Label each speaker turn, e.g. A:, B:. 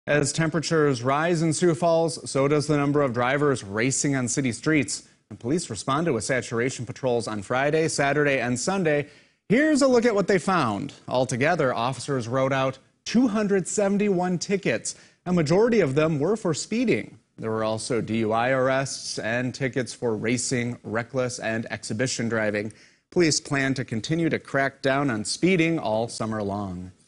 A: As temperatures rise in Sioux Falls, so does the number of drivers racing on city streets. And police responded with saturation patrols on Friday, Saturday, and Sunday. Here's a look at what they found. Altogether, officers wrote out 271 tickets. A majority of them were for speeding. There were also DUI arrests and tickets for racing, reckless, and exhibition driving. Police plan to continue to crack down on speeding all summer long.